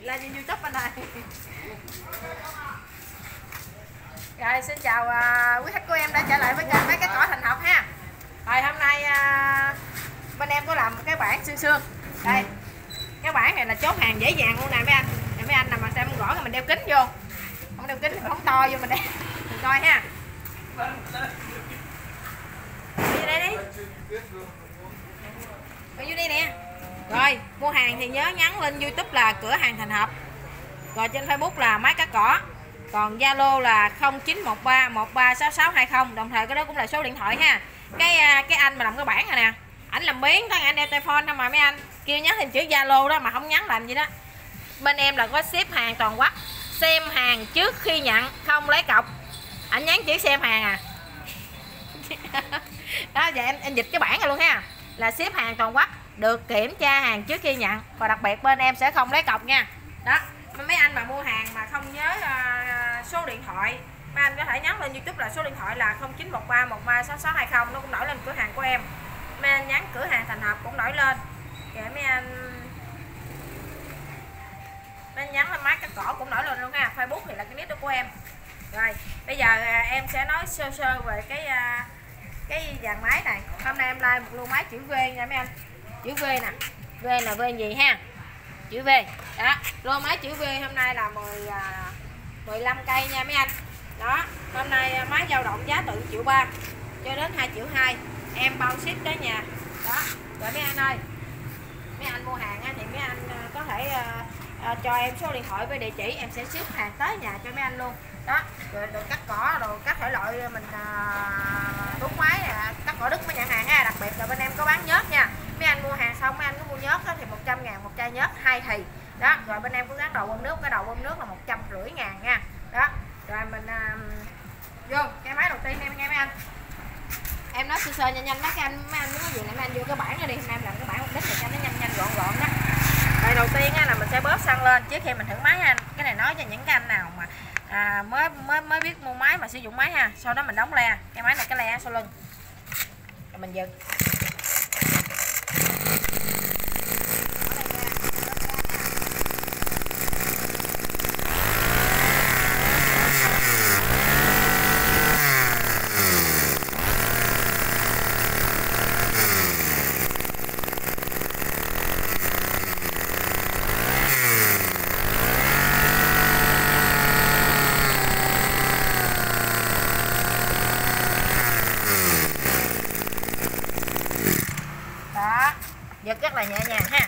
lên trên YouTube anh ơi. Rồi xin chào quý khách của em đã trở lại với kênh Mấy Cái Cỏ Thành Học ha. Rồi hôm nay bên em có làm một cái bảng xương xương. Đây. Cái bảng này là chốt hàng dễ dàng luôn nè mấy anh. Nè mấy anh nào mà xem gõ thì mình đeo kính vô. Không đeo kính thì không to vô mình đây. Mình coi ha. Đi đây đi. Coi vô đây nè. Rồi, mua hàng thì nhớ nhắn lên YouTube là Cửa Hàng Thành Hợp. Rồi trên Facebook là Mấy Cái Cỏ. Còn Zalo là 0913 136620. Đồng thời cái đó cũng là số điện thoại ha. Cái anh mà làm cái bảng này nè, ảnh làm biến thôi, anh đeo tay phone thôi mà mấy anh kêu nhắn thêm chữ Zalo đó mà không nhắn làm gì đó. Bên em là có ship hàng toàn quốc, xem hàng trước khi nhận, không lấy cọc. Anh nhắn chữ xem hàng à. Đó giờ em dịch cái bảng này luôn ha. Là ship hàng toàn quốc, được kiểm tra hàng trước khi nhận, và đặc biệt bên em sẽ không lấy cọc nha. Đó, mấy anh mà mua hàng mà không nhớ số điện thoại, mấy anh có thể nhắn lên YouTube là số điện thoại là 0913 136620, nó cũng nổi lên cửa hàng của em. Mấy anh nhắn Cửa Hàng Thành Hợp cũng nổi lên. Kệ mấy anh nhắn lên Mấy Cái Cỏ cũng nổi lên luôn ha. Facebook thì là cái nick của em. Rồi, bây giờ em sẽ nói sơ sơ về cái dàn máy này. Hôm nay em like một lô máy chữ V nha mấy anh. Chữ V nè. V là V gì ha? Chữ V. Đó, lô máy chữ V hôm nay là 15 cây nha mấy anh. Đó, hôm nay máy dao động giá từ 1,3 triệu cho đến 2,2 triệu. Em bao ship tới nhà. Đó, rồi mấy anh ơi. Mấy anh mua hàng thì mấy anh có thể cho em số điện thoại với địa chỉ, em sẽ ship hàng tới nhà cho mấy anh luôn. Đó, rồi cắt cỏ, rồi các thể loại mình đúc máy, cắt cỏ Đức mới nhận hàng ha. Đặc biệt là bên em có bán nhớt nha. Mấy anh mua hàng xong mấy anh có mua nhớt thì 100.000 một chai nhớt 2 thì. Đó, rồi bên em có gắn đầu bơm nước, cái đầu bơm nước là 150.000 nha. Đó, rồi mình vô cái máy đầu tiên em nghe mấy anh. Em nói sơ sơ nhanh nhanh mấy anh muốn cái gì này mấy anh vô cái bảng đó đi, hôm nay em làm cái bảng mục đích để cho nó nhanh gọn đó. Rồi đầu tiên là mình sẽ bóp xăng lên trước khi mình thử máy anh. Cái này nói cho những cái anh nào mà mới biết mua máy mà sử dụng máy ha. Sau đó mình đóng le, cái máy này cái le sau lưng. Rồi mình dừng. Đó, giật rất là nhẹ nhàng ha.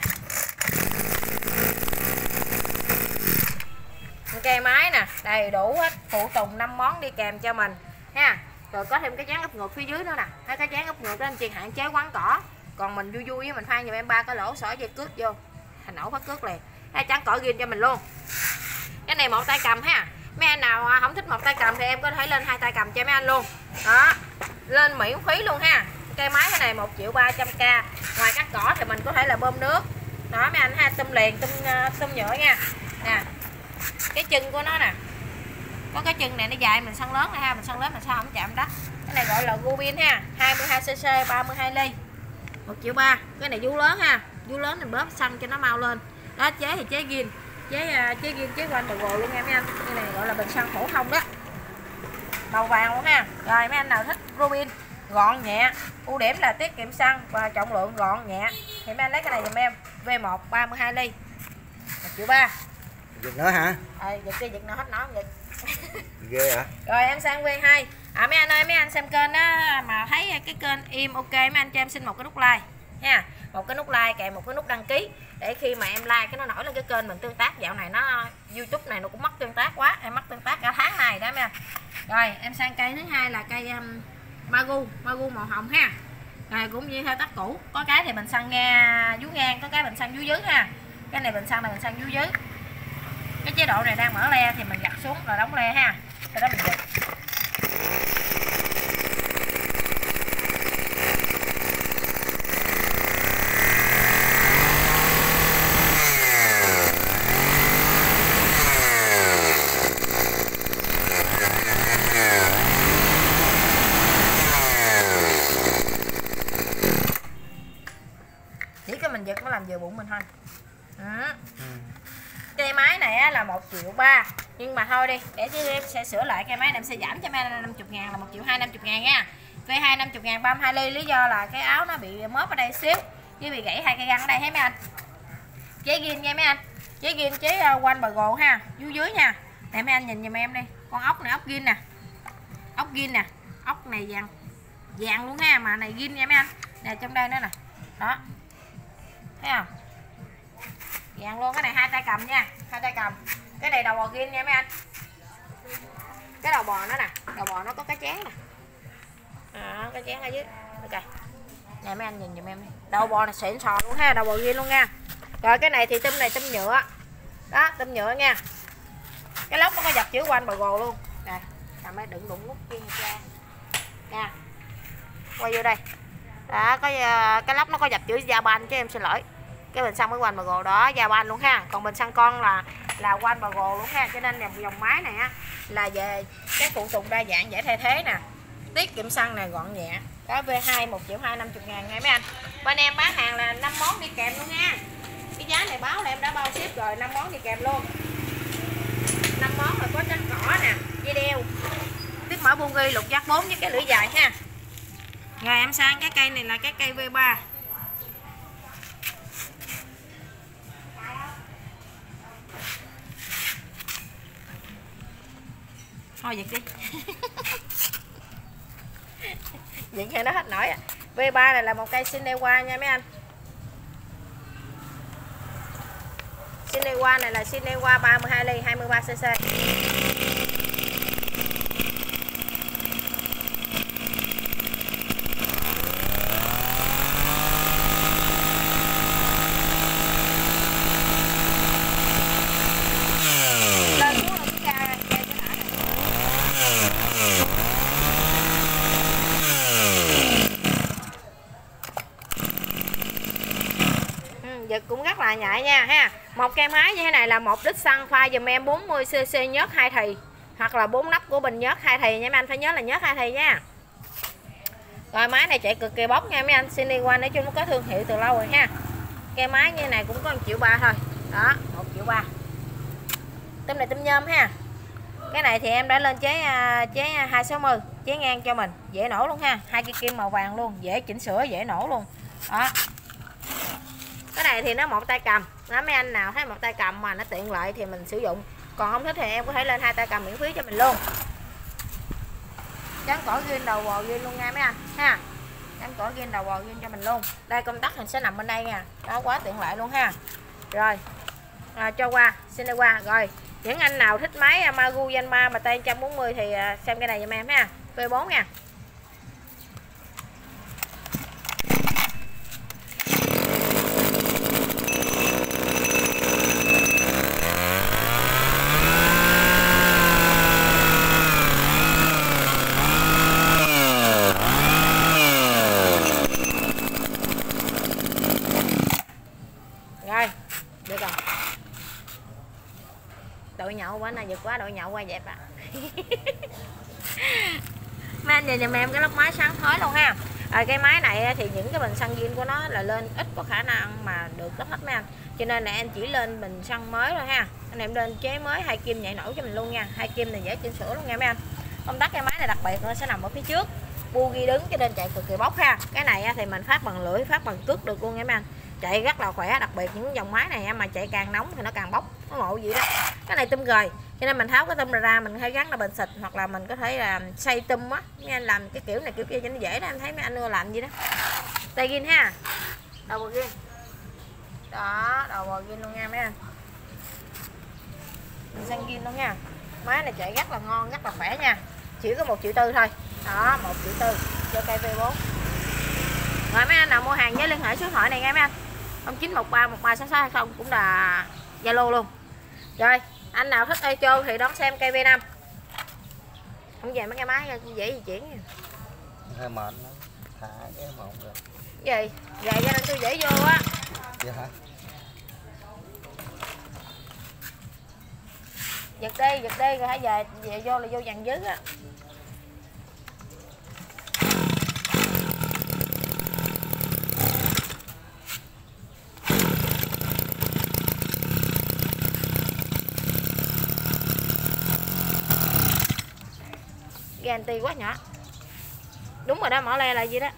Cây máy nè, đầy đủ hết, phụ tùng 5 món đi kèm cho mình ha. Rồi có thêm cái chán úp ngược phía dưới nữa nè. Thấy cái chán úp ngược đó anh chị hạn chế quắn cỏ. Còn mình vui vui với mình phan giùm em 3 cái lỗ xỏ dây cước vô. Thành nổ phát cước liền. Cái chán cỏ ghim cho mình luôn. Cái này một tay cầm ha. Mấy anh nào không thích một tay cầm thì em có thể lên 2 tay cầm cho mấy anh luôn. Đó, lên miễn phí luôn ha. Cây máy cái này 1.300.000. Ngoài cắt cỏ thì mình có thể là bơm nước. Đó mấy anh ha, tum liền, tum nhựa nha. Nè. Cái chân của nó nè. Có cái chân này nó dài, mình săn lớn này ha, mình săn lớn mà sao không chạm đất. Cái này gọi là Rubin ha, 22cc 32 ly. 1.3 triệu. Cái này vú lớn ha. Vú lớn mình bóp xăng cho nó mau lên. Đó, chế thì chế ghiên. Chế ghiên chế quanh đầu luôn nha mấy anh. Cái này gọi là bình xăng phổ thông đó. Màu vàng luôn ha. Rồi mấy anh nào thích Rubin gọn nhẹ, ưu điểm là tiết kiệm xăng và trọng lượng gọn nhẹ thì mấy anh lấy cái này giùm em. V1 32 ly 1.3 triệu. Giật nữa hả? Giật kia giật nào hết nó không giật. Ghê hả? Rồi em sang V2. Mấy anh ơi, mấy anh xem kênh đó mà thấy cái kênh im ok, mấy anh cho em xin một cái nút like nha. Một cái nút like kèm một cái nút đăng ký để khi mà em like cái nó nổi lên cái kênh mình tương tác. Dạo này nó YouTube này nó cũng mất tương tác quá, em mất tương tác cả tháng này đó mấy anh. Rồi em sang cây thứ hai là cây Magu màu hồng ha. Rồi cũng như theo tắt cũ, có cái thì mình xăng vú ngang, có cái mình xăng vú dưới ha. Cái này mình xăng là mình xăng vú dưới. Cái chế độ này đang mở le thì mình gặt xuống rồi đóng le ha. Sau đó mình giật. Chỉ cái mình giật nó làm vừa bụng mình thôi. Đó. Cây máy này á, là 1.300.000, nhưng mà thôi đi, để em sẽ sửa lại cây máy này, em sẽ giảm cho em 50.000 là 1.250.000 nha. V2 50.000 32 ly, lý do là cái áo nó bị móp ở đây xíu với bị gãy 2 cây găng ở đây thấy mấy anh. Chế gin nha mấy anh, chế gin chế quanh bờ gồ ha, dưới nha. Nè mấy anh nhìn giùm em đi, con ốc này ốc gin nè, ốc gin nè, ốc này vàng vàng luôn ha, mà này gin nha mấy anh. Nè trong đây nữa nè, đó thấy không, vàng luôn. Cái này 2 tay cầm nha, 2 tay cầm. Cái này đầu bò gin nha mấy anh, cái đầu bò nó nè, đầu bò nó có cái chén nè, cái chén ở dưới. Ok nè mấy anh nhìn giùm em đi, đầu bò này xịn sò luôn ha, đầu bò gin luôn nha. Rồi cái này thì tôm này tôm nhựa đó, tôm nhựa nha. Cái lốc nó có dập chữ quanh bờ gồ luôn nè, làm mấy đừng đụng nút kia cha nha. Quay vô đây đó, có cái lốc nó có dập chữ Japan chứ em xin lỗi. Cái bình xăng mới quanh bờ gồ đó Japan luôn ha, còn bình xăng con là quanh bờ gồ luôn ha. Cho nên dòng máy này á là về cái phụ tùng đa dạng, dễ thay thế nè, tiết kiệm xăng này, gọn nhẹ. Đó V2 1.250.000 nha mấy anh. Bên em bán hàng là 5 món đi kèm luôn nha. Cái giá này báo là em đã bao ship rồi, 5 món đi kèm luôn. 5 món là có trắng cỏ nè, dây đeo, tiếp mở bungi, lục giác 4 với cái lưỡi dài ha. Rồi em sang cái cây này là cái cây V3. Thôi giật đi. Vậy nghe nó hết nổi à. V3 này là một cây Sinewa nha mấy anh. Sinewa này là Sinewa 32 ly 23cc. Lên xuống là cái ga cho đã này. Giật cũng rất là nhạy nha ha. Một cây máy như thế này là 1 lít xăng pha dùm em 40cc nhớt 2 thì, hoặc là 4 nắp của bình nhớt 2 thì nha mấy anh, phải nhớ là nhớt 2 thì nha. Rồi máy này chạy cực kỳ bốc nha mấy anh. Sinewa nói chung nó có thương hiệu từ lâu rồi ha. Cây máy như này cũng có 1.300.000 thôi. Đó, 1.300.000. Tôm này tôm nhôm ha. Cái này thì em đã lên chế 260, chế ngang cho mình, dễ nổ luôn ha. 2 cây kim màu vàng luôn, dễ chỉnh sửa, dễ nổ luôn. Đó. Cái này thì nó 1 tay cầm. Đó, mấy anh nào thấy 1 tay cầm mà nó tiện lợi thì mình sử dụng. Còn không thích thì em có thể lên 2 tay cầm miễn phí cho mình luôn. Trắng cỏ gin đầu bò gin luôn nha mấy anh ha. Trắng cỏ gin đầu bò gin cho mình luôn. Đây công tắc hình sẽ nằm bên đây nha. Đó, quá tiện lợi luôn ha. Rồi cho qua Sinewa. Rồi những anh nào thích máy Magu Yanma mà tay 140 thì xem cái này giùm em ha. V4 nha. Rồi, được rồi. Đội nhậu bữa nay giật quá, đội nhậu qua dẹp à. Mấy anh nhìn giùm em cái lốc máy sáng khói luôn ha. Cái máy này thì những cái bình xăng zin của nó là lên ít có khả năng mà được lắp hết mấy anh. Cho nên là em chỉ lên bình xăng mới thôi ha. Anh em lên chế mới 2 kim nhảy nổ cho mình luôn nha. 2 kim này dễ chỉnh sửa luôn nha mấy anh. Công tắc cái máy này đặc biệt nó sẽ nằm ở phía trước, bu ghi đứng cho nên chạy cực kỳ bốc ha. Cái này thì mình phát bằng lưỡi, phát bằng cước được luôn nha mấy anh. Chạy rất là khỏe, đặc biệt những dòng máy này mà chạy càng nóng thì nó càng bốc, nó ngộ gì đó. Cái này tôm gời, cho nên mình tháo cái tôm ra mình hay gắn là bình xịt, hoặc là mình có thể là xay tôm á, mấy anh làm cái kiểu này kiểu kia cho nó dễ đó, em thấy mấy anh ưa làm gì đó. Tay gin ha, đầu bò gin, đó đầu bò gin luôn nha mấy anh, mình xăng gin luôn nha. Máy này chạy rất là ngon, rất là khỏe nha, chỉ có 1.4 triệu thôi, đó 1.4 triệu cho cây V4. Rồi mấy anh nào mua hàng nhớ liên hệ số điện thoại này nghe mấy anh, 0913136620 cũng là Zalo luôn. Rồi anh nào thích Echo thì đón xem cây V5. Không về mấy cái máy dễ di chuyển nha. Hơi mệt nó thả cái một rồi. Gì? Vậy cho nên tôi dễ vô á. Dạ hả? Giật đi rồi hãy về vô là vô dàn dứ á. anti quá nhỏ. Đúng rồi đó, mỏ le là gì đó.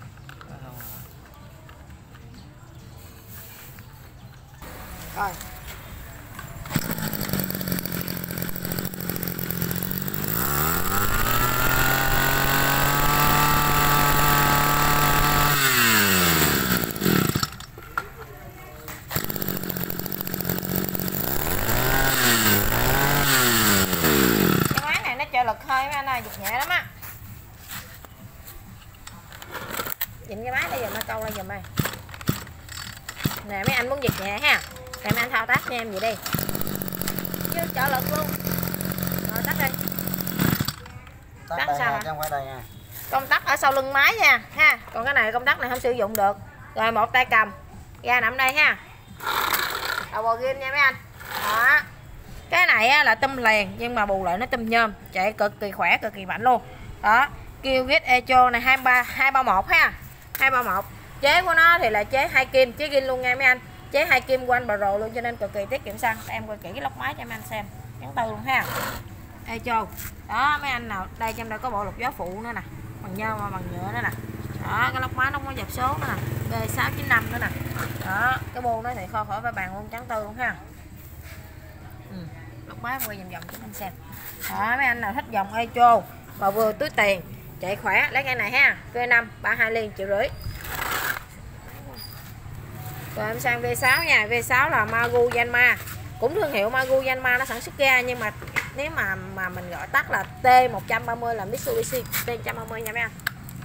Rồi. Cái máy này nó cho lực hơi mấy anh ơi, giật nhẹ lắm á. Dịnh cái máy đây giờ nó câu lên giùm ơi. Nè mấy anh muốn giật nhẹ ha. Nè mấy anh thao tác cho em vậy đi. Chứ trợ lực luôn. Rồi tắt đi. Tắt sao hả? Không phải đây nha. Công tắc ở sau lưng máy nha ha. Còn cái này công tắc này không sử dụng được. Rồi một tay cầm. Ra nằm đây ha. Đầu bò ghim nha mấy anh. Đó. Cái này là tôm liền nhưng mà bù lại nó tôm nhôm, chạy cực kỳ khỏe, cực kỳ mạnh luôn. Đó. Kêu Get Echo này 231 ha. 231. Chế của nó thì là chế 2 kim, chế gin luôn nha mấy anh. Chế 2 kim One Pro luôn cho nên cực kỳ tiết kiệm xăng. Em coi kỹ cái lốc máy cho mấy anh xem. Nhắn tư luôn ha. Echo. Đó mấy anh nào, đây trong đây có bộ lọc gió phụ nữa nè. Bằng nhôm mà bằng nhựa nữa nè. Đó, cái lốc máy nó có dập số nữa nè. B695 nữa nè. Đó, cái bô nó thì kho khỏi phải bàn luôn, trắng tư luôn ha. Lốc máy quay vòng vòng cho anh xem. Đó, mấy anh nào thích dòng Echo mà vừa túi tiền, chạy khỏe lấy cái này ha. V5 32 liên 1,5 triệu. Rồi em sang V6 nha. V6 là Magu Yanma, cũng thương hiệu Magu Yanma nó sản xuất ra, nhưng mà nếu mà mình gọi tắt là T130 là Mitsubishi T130 nha mấy anh.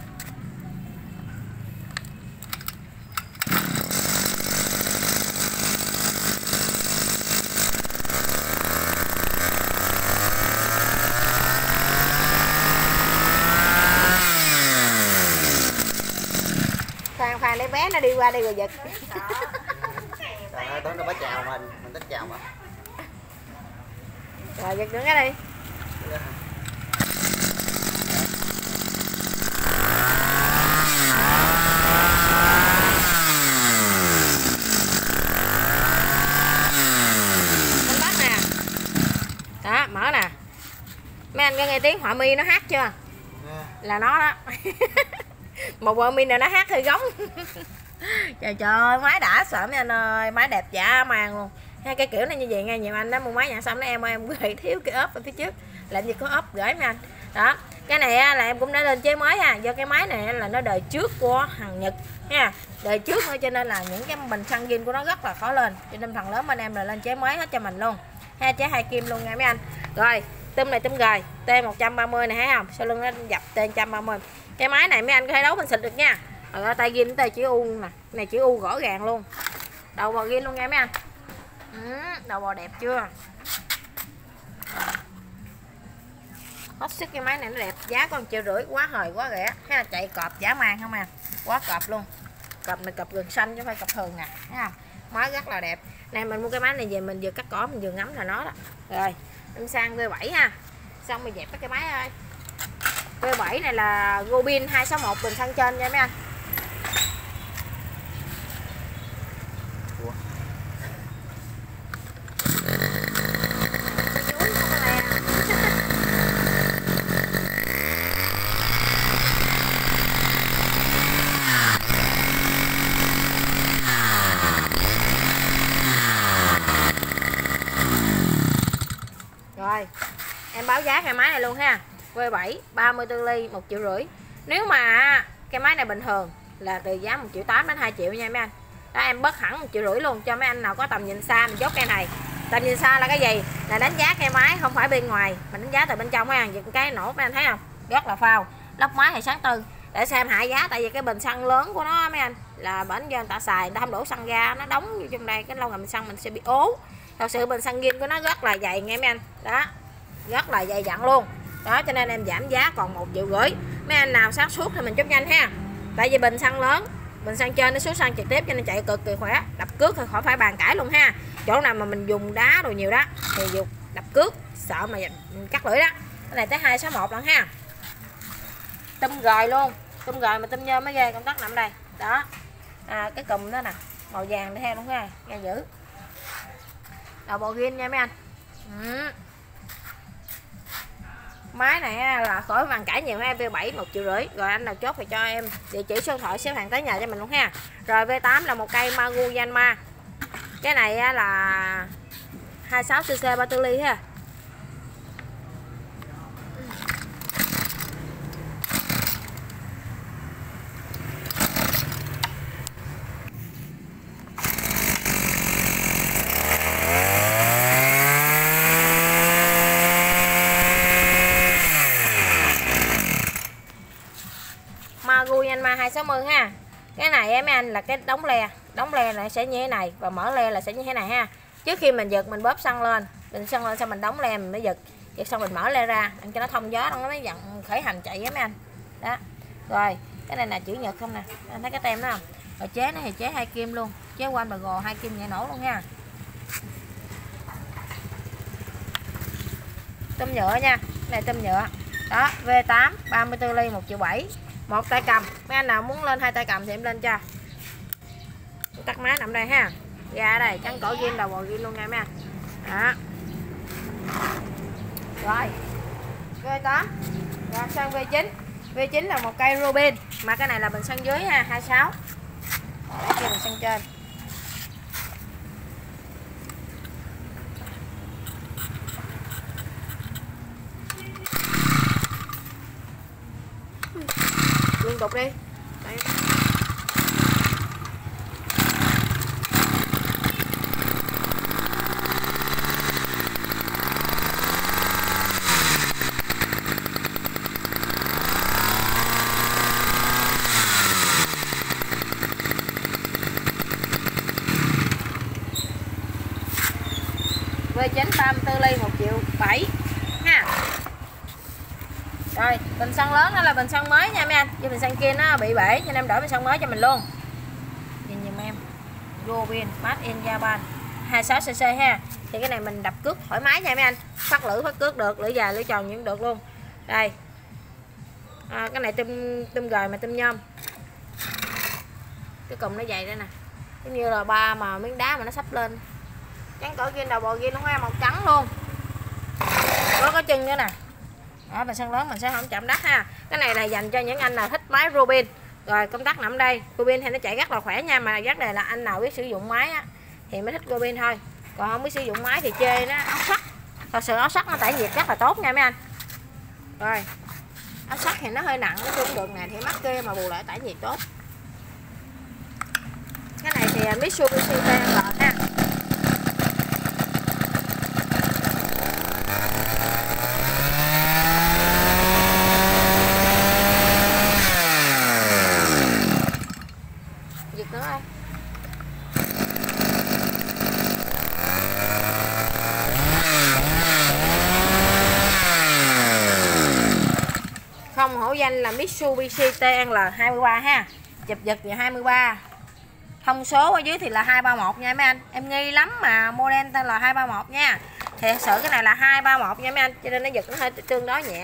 Khoan lấy bé nó đi qua đây rồi giật. Trời ơi, nó bắt chào mình thích chào mà. Rồi giật đứng cái đi. Công tắc nè. Đó, mở nè. Mấy anh có nghe tiếng họa mi nó hát chưa? Là nó đó. Một họa mi này nó hát hơi gống. Trời trời, máy đã sợ mấy anh ơi, máy đẹp dã man luôn. Hai cái kiểu này như vậy nghe, nhiều anh đó mua máy nhận xong nó em gửi thiếu cái ốp ở phía trước, làm gì có ốp gửi mấy anh. Đó, cái này là em cũng đã lên chế mới ha, do cái máy này là nó đời trước của hàng Nhật ha, đời trước thôi, cho nên là những cái bình xăng zin của nó rất là khó lên, cho nên phần lớn bên em là lên chế mới hết cho mình luôn ha, chế 2 kim luôn nha mấy anh. Rồi tôm này tôm gời T130 này thấy không, sau lưng nó dập T130. Cái máy này mấy anh có thể đấu bình xịt được nha. Rồi tay gin tay chữ U nè, này chữ U rõ ràng luôn, đầu bò gin luôn nha mấy anh. Đầu bò đẹp chưa, hết sức. Cái máy này nó đẹp, giá còn 1,5 triệu, quá hời quá rẻ ha, chạy cọp dã man không à, quá cọp luôn. Cọp này cọp gừng xanh chứ không phải cọp thường nè, thấy không, máy rất là đẹp. Này mình mua cái máy này về mình vừa cắt cỏ mình vừa ngắm là nó đó. Rồi em sang V7 ha, xong mình dẹp cái máy ơi. V7 này là Gobin 261 bình xăng trên nha mấy anh. Rồi em báo giá cái máy này luôn ha, V7 34 ly 1,5 triệu. Nếu mà cái máy này bình thường là từ giá 1,8 triệu đến 2 triệu nha mấy anh. Đó, em bớt hẳn 1,5 triệu luôn cho mấy anh nào có tầm nhìn xa. Mình dốt cái này, tầm nhìn xa là cái gì, là đánh giá cái máy không phải bên ngoài, mình đánh giá từ bên trong mấy anh. Những cái nổ mấy anh thấy không, rất là phao, lốc máy thì sáng tư để xem hạ giá. Tại vì cái bình xăng lớn của nó mấy anh là bển do người ta xài, người ta không đổ xăng ra, nó đóng vô trong đây, cái lâu ngày mình xăng mình sẽ bị ố. Thật sự bình xăng zin của nó rất là dày nghe mấy anh, đó rất là dày dặn luôn. Đó cho nên em giảm giá còn 1,5 triệu. Mấy anh nào sáng suốt thì mình chốt nhanh ha, tại vì bình xăng lớn, bình xăng trên nó xuống xăng trực tiếp cho nên chạy cực kỳ khỏe. Đập cước thì khỏi phải bàn cãi luôn ha. Chỗ nào mà mình dùng đá đồ nhiều đó thì dùng đập cước sợ mà cắt lưỡi đó. Cái này tới 261 lần ha. Tôm gời luôn, tôm gời mà tôm nhôm mới ghê, công tắc nằm đây đó. Cái cùm đó nè màu vàng đi theo luôn ha, nghe dữ. Đầu bò gin nha mấy anh. Máy này là khỏi bàn cãi nhiều ha, V7 1,5 triệu. Rồi anh nào chốt thì cho em địa chỉ số điện thoại xếp hàng tới nhà cho mình luôn ha. Rồi V8 là một cây Magu Yanma. Cái này là 26cc 34 ly ha. Magu Yanma 260 ha. Cái này mấy anh là cái đóng le này sẽ như thế này và mở le là sẽ như thế này ha. Trước khi mình giật mình bóp xăng lên, xong mình đóng le mình mới giật xong mình mở le ra, ăn cho nó thông gió nó mới dặn khởi hành chạy với mấy anh. Đó. Rồi, cái này là chữ nhật không nè. Anh thấy cái tem đó không? Rồi chế nó thì chế 2 kim luôn, chế quanh bà gồ 2 kim nhẹ nổ luôn ha. Tôm nhựa nha, cái này tôm nhựa. Đó, V8 34 ly 1,7 triệu. Một tay cầm, mấy anh nào muốn lên 2 tay cầm thì em lên cho. Tắt máy nằm đây ha. Ra ở đây, trắng cỏ ghim đầu bò ghim luôn nha mấy anh. Đó. Rồi. V8. Rồi sang V9. V9 là một cây Robin, mà cái này là bình xăng dưới ha, 26. Đây kia bình xăng trên. Liên tục đi. Đây. V9 34 ly 1,7 triệu ha. Rồi, bình xăng lớn đó là bình xăng mới nha mấy anh. Chứ bình xăng kia nó bị bể cho nên em đổi bình xăng mới cho mình luôn. Nhìn giùm em. Robin Made in Japan 26cc ha. Thì cái này mình đập cước thoải mái nha mấy anh. Phát cước được, lưỡi dài lưỡi tròn những được luôn. Đây. Cái này tôm gời mà tôm nhôm. Cái cùm nó dày đây nè. Giống như là ba mà miếng đá mà nó sắp lên. Trắng cỡ kia đầu bò kia nó màu trắng luôn. Có cái chân nữa nè. Đó, bình xăng lớn mình sẽ không chạm đất ha. Cái này là dành cho những anh nào thích máy Robin. Rồi công tắc nằm đây. Robin thì nó chạy rất là khỏe nha, mà vấn đề là anh nào biết sử dụng máy á, thì mới thích Robin thôi. Còn không biết sử dụng máy thì chê nó áo sắt. Thật sự áo sắt nó tản nhiệt rất là tốt nha mấy anh. Rồi. Áo sắt thì nó hơi nặng, nó cũng được nè, thì mắc kia mà bù lại tản nhiệt tốt. Cái này thì Mitsubishi TR ha. Nữa không? Không hổ danh là Mitsubishi TL23 ha. Chụp giật thì 23. Thông số ở dưới thì là 231 nha mấy anh. Em nghi lắm mà model tên là 231 nha. Thì thật sự cái này là 231 nha mấy anh, cho nên nó giật nó hơi tương đối nhẹ.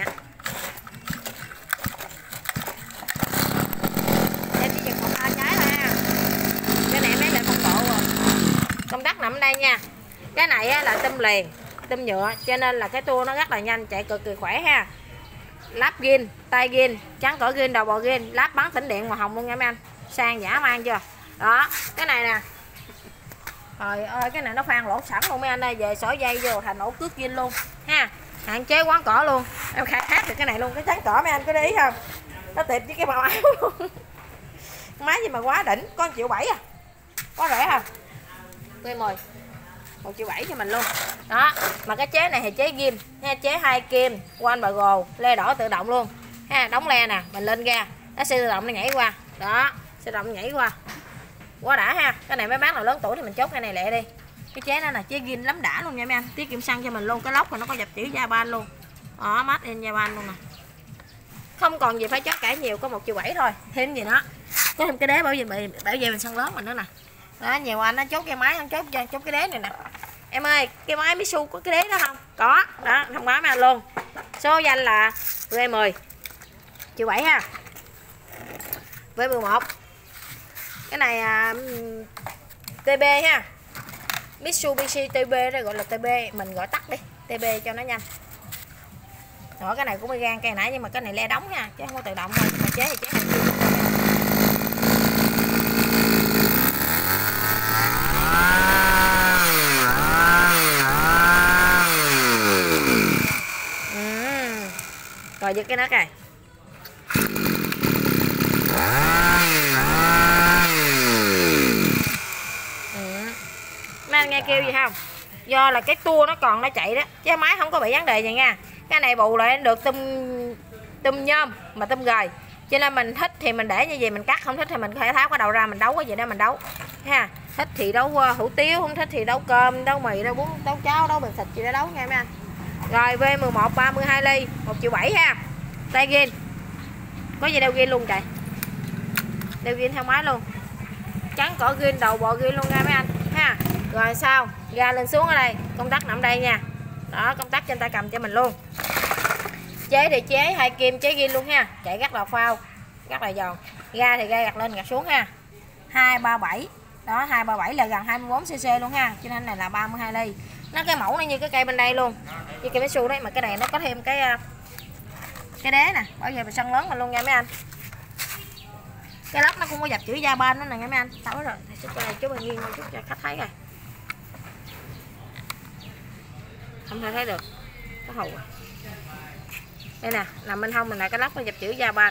Em chỉ giật một hai trái thôi ha. Cái này em lấy lại phong độ rồi. Công tắc nằm ở đây nha. Cái này là tôm liền, tôm nhựa, cho nên là cái tua nó rất là nhanh, chạy cực kỳ khỏe ha. Lắp gin, tay gin, trắng cỡ gin, đầu bò gin, lắp bắn tĩnh điện màu hồng luôn nha mấy anh. Sang giả mang chưa? Đó, cái này nè. Trời ơi, cái này nó khoan lỗ sẵn luôn mấy anh ơi, về xỏ dây vô thành ổ cước gin luôn ha. Hạn chế quán cỏ luôn. Em khai thác được cái này luôn, cái trắng cỏ mấy anh có để ý không? Nó tiệp với cái màu áo luôn. Máy gì mà quá đỉnh, có 1,7 triệu à. Có rẻ không? V10 1,7 triệu cho mình luôn. Đó, mà cái chế này thì chế ghim ha, chế 2 kim, quanh bà gồ, le đỏ tự động luôn ha, đóng le nè, mình lên ga, nó sẽ tự động nó nhảy qua. Đó, sẽ tự động nhảy qua. Quá đã ha. Cái này mấy bác nào lớn tuổi thì mình chốt cái này lẹ đi. Cái chế đó là chế ghim lắm đã luôn nha mấy anh, tiết kiệm xăng cho mình luôn. Cái lốc rồi nó có dập chữ Japan luôn. Đó, Made in Japan luôn nè. Không còn gì phải chốt cãi nhiều, có 1,7 triệu thôi. Thêm gì nữa. Có thêm cái đế bảo vệ mình xăng lớn mình nữa nè. Đó, nhiều anh nó chốt cái máy, không chốt cái đế này nè. Em ơi, cái máy Mitsu có cái đế đó không? Có. Đó, thông báo mấy anh luôn. Số danh là V10 1,7 triệu ha. V11. Cái này TB ha. Mitsubishi TB đây, gọi là TB, mình gọi tắt đi, TB cho nó nhanh. Rồi cái này cũng gan cây nãy nhưng mà cái này le đóng nha, chứ không có tự động thôi, mà chế thì chế không được. Rồi giật cái nấc này. Mấy anh nghe kêu gì không? Do là cái tua nó còn nó chạy đó, chứ máy không có bị vấn đề gì nha. Cái này bù lại được tôm nhôm mà tôm gời, cho nên mình thích thì mình để như vậy mình cắt, không thích thì mình có thể tháo cái đầu ra mình đấu cái gì đó mình đấu ha. Thích thì đấu hủ tiếu, không thích thì đấu cơm, đấu mì, đấu bún, đấu cháo, đấu bình thịt gì đó đấu nha mấy anh. Rồi V11 32 ly 1,7 triệu ha. Tay ghiên có gì đeo ghiên luôn trời, đeo ghiên theo máy luôn, trắng cỏ ghiên, đầu bò ghiên luôn nha mấy anh ha. Rồi sau ga lên xuống ở đây, công tắc nằm đây nha. Đó, công tắc trên tay cầm cho mình luôn. Chế thì chế 2 kim chế ghiên luôn ha, chạy rất là phao, rất là giòn. Ga thì ga gạt lên gạt xuống ha. 237 đó, 237 là gần 24cc luôn ha, cho nên này là 32 ly. Nó cái mẫu nó như cái cây bên đây luôn, như cây Mitsu đấy, mà cái này nó có thêm cái đế nè, bảo vệ sân lớn mình luôn nha mấy anh. Cái lốc nó cũng có dập chữ Japan nữa nè nha mấy anh. Tối rồi, chú mình nghiêng chút cho khách thấy rồi. Không thể thấy được, có hù à. Đây nè, nằm bên hông mình là cái lốc nó dập chữ Japan.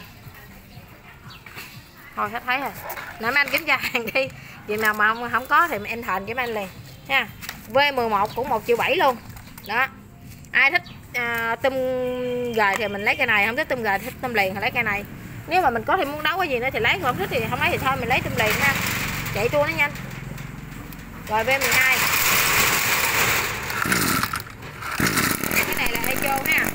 Thôi khách thấy rồi. Nè mấy anh kiểm tra hàng đi. Vì nào mà không có thì em thền cho mấy anh liền nha. V11 cũng 1,7 triệu luôn. Đó. Ai thích tôm gời thì mình lấy cái này, không thích tôm gời thích tôm liền thì lấy cái này. Nếu mà mình có thêm muốn đấu cái gì nữa thì lấy, không thích thì không lấy thì thôi mình lấy tôm liền nha. Chạy tua nó nhanh. Rồi V12. Cái này là Echo ha.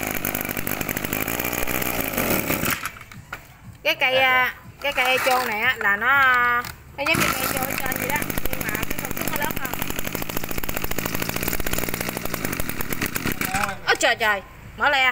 Cái cây Echo này á là nó giống như cây Echo ở trên vậy đó, nhưng mà cái công suất nó lớn hơn. Ôi trời trời, mở le.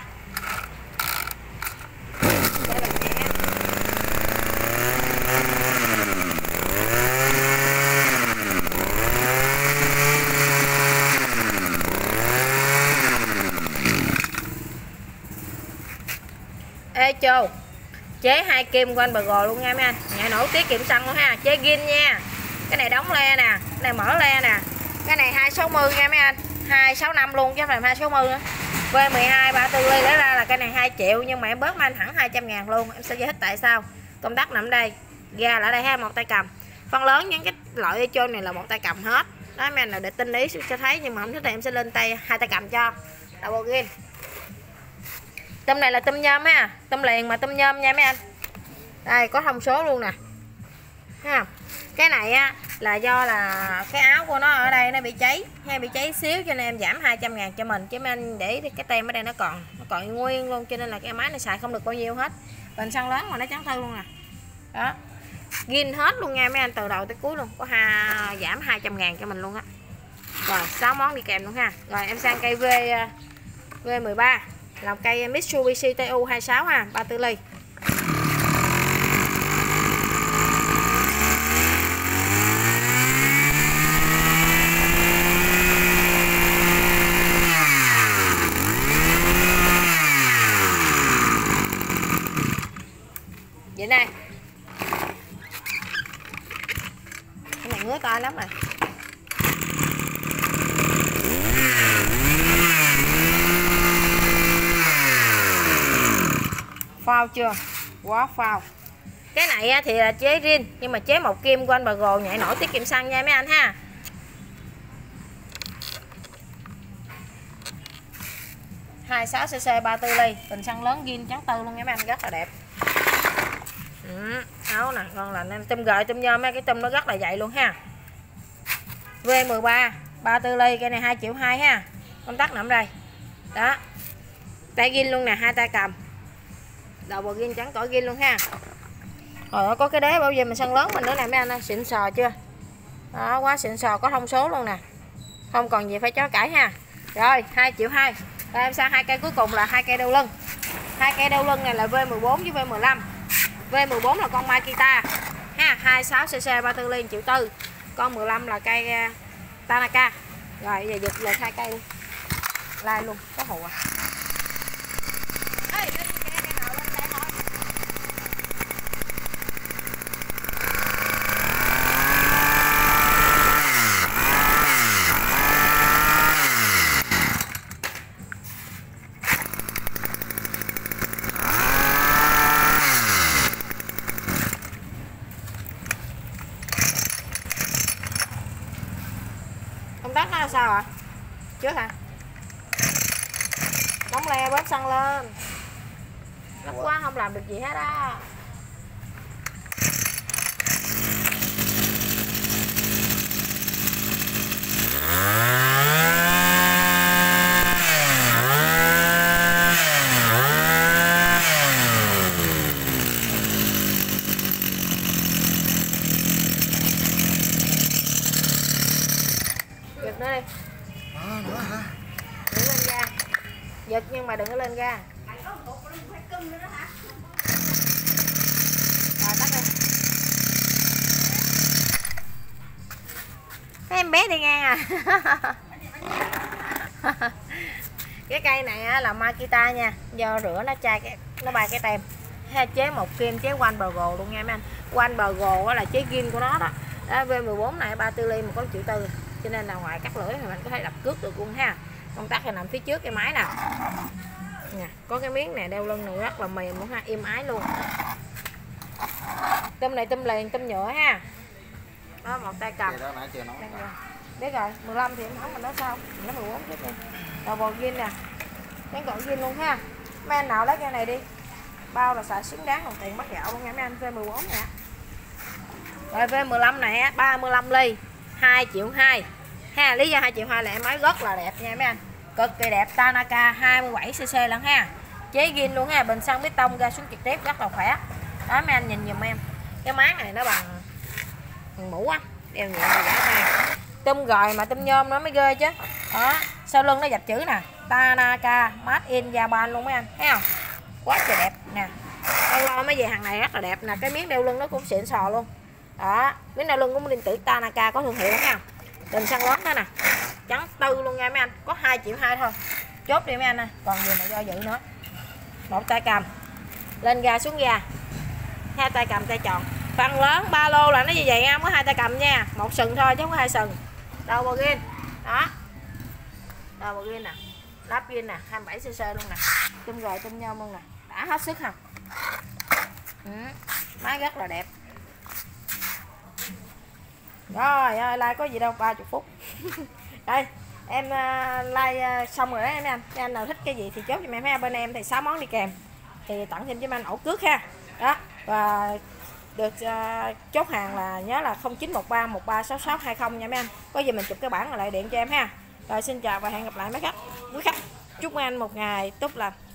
Echo chế 2 kim của anh Bờ luôn nha mấy anh, nhẹ nổi tiết kiệm xăng luôn ha. Chế gin nha, cái này đóng le nè, cái này mở le nè, cái này 260 nha mấy anh, 265 luôn chứ không phải 260 nữa. V12 34 ly lấy ra là cái này 2 triệu, nhưng mà em bớt anh hẳn 200.000 luôn. Em sẽ giải thích tại sao. Công tắc nằm đây, ga là ở đây ha, một tay cầm. Phần lớn những cái loại Echo này là một tay cầm hết đó mấy anh, là để tinh ý cho thấy, nhưng mà không thích thì em sẽ lên tay 2 tay cầm cho. Đầu bò ghiên. Tôm này là tôm nhôm ha, tôm liền mà tôm nhôm nha mấy anh. Đây có thông số luôn nè ha. Cái này á là do là cái áo của nó ở đây nó bị cháy hay bị cháy xíu, cho nên em giảm 200.000 cho mình, chứ mấy anh để cái tem ở đây nó còn nguyên luôn, cho nên là cái máy này xài không được bao nhiêu hết. Bình xăng lớn mà nó trắng thư luôn nè. Đó, gin hết luôn nha mấy anh, từ đầu tới cuối luôn, có giảm 200.000 cho mình luôn á. Rồi 6 món đi kèm luôn ha. Rồi em sang cây V13 là cây Mitsubishi TU 26 ha, 34 ly. Vậy nè. Cái này ngứa tay lắm rồi. Phao chưa? Quá phao. Cái này thì là chế riêng, nhưng mà chế 1 kim của anh Bà Gồ nhảy nổi tiết kiệm xăng nha mấy anh ha. Hai 26cc 34 ly, bình xăng lớn zin trắng tư luôn nha mấy anh, rất là đẹp. Áo nè, ngon lành em. Tôm gợi tôm nhôm, mấy cái tôm nó rất là dày luôn ha. V13 34 ly, cây này 2,2 triệu ha. Công tắc nằm đây. Đó. Tay gin luôn nè, 2 tay cầm. Đầu bò gin trắng cỏ gin luôn ha. Rồi có cái đế bảo vệ mình sân lớn mình nữa nè mấy anh ơi, xịn sò chưa? Đó, quá xịn sò, có thông số luôn nè. Không còn gì phải chối cãi ha. Rồi 2,2 triệu. Rồi em sang 2 cây cuối cùng là 2 cây đeo lưng. 2 cây đeo lưng này là V14 với V15. V14 là con Makita ha, 26cc 34 ly 1,4 triệu. Con 15 là cây Tanaka. Rồi giờ giật lên 2 cây luôn. Lai luôn, có hù à. sao ạ? Trước hả? Nóng le bớt xăng lên. Gấp quá không làm được gì hết á. Giật nữa đi. Nữa hả? Đừng lên ga. Giật nhưng mà đừng có lên ga. Rồi tắt đi. Cái em bé đi ngang à. Cái cây này á, là Makita nha, do rửa nó chai nó bay cái tem. Chế một kim chế One Burgo luôn nha mấy anh. One Burgo là chế kim của nó đó. Đó, V14 này 34 ly mà có 1,4 triệu, cho nên là ngoài cắt lưỡi thì mình có thể đập cước được luôn ha. Công tắc thì nằm phía trước cái máy nè. Nè, có cái miếng này đeo lưng này rất là mềm luôn ha, êm ái luôn. Tôm này tôm liền, tôm nhựa ha. Đó, một tay cầm. Đó nãy chưa nấu. Biết rồi, 15 thì em nấu mình nói sao? Mình nói 14 chút đi. Đầu bò gin nè. Cái gọn gin luôn ha. Mấy anh nào lấy cái này đi. Bao là xài xứng đáng, còn tiền bắt gạo luôn nha mấy anh. V14 nè. Rồi V15 này á, 35 ly, 2,2 triệu ha. Lý do 2,2 triệu là em máy rất là đẹp nha mấy anh. Cực kỳ đẹp, Tanaka 27cc lần ha. Chế zin luôn ha, bình xăng bê tông ra xuống trực tiếp rất là khỏe. Đó mấy anh nhìn giùm em. Cái máy này nó bằng mũ á, đeo nhẹ và dễ tay. Tôm gòi mà tôm nhôm nó mới ghê chứ. Đó, sau lưng nó dập chữ nè, Tanaka Made in Japan luôn mấy anh, thấy không? Quá trời đẹp nè. Lâu lâu mới về hàng này rất là đẹp nè, cái miếng đeo lưng nó cũng xịn sò luôn. Đó, miếng đeo lưng cũng điện tử Tanaka có thương hiệu nha. Đình xăng lớn đó nè. Trắng tư luôn nha mấy anh, có 2,2 triệu thôi. Chốt đi mấy anh ơi, còn gì mà do dự nữa. Một tay cầm. Lên ga xuống ga. Hai tay cầm tay tròn. Phần lớn ba lô là nó như vậy, không có hai tay cầm nha, một sừng thôi chứ không có hai sừng. Đầu bò gin. Đó. Đầu bò gin nè. Lắp gin nè, 27cc luôn nè. Tôm gòi tôm nhôm luôn nè. Đã hết sức không? Máy rất là đẹp. Rồi ơi, like có gì đâu, 30 phút. Đây, em like xong rồi đó em anh. Mấy anh nào thích cái gì thì chốt cho em. Bên em thì 6 món đi kèm. Thì tặng thêm cho anh ổ cước ha. Đó, và được chốt hàng là nhớ là 0913 136620 nha mấy anh. Có gì mình chụp cái bảng rồi lại điện cho em ha. Rồi xin chào và hẹn gặp lại mấy khách. Quý khách chúc mấy anh một ngày tốt lành.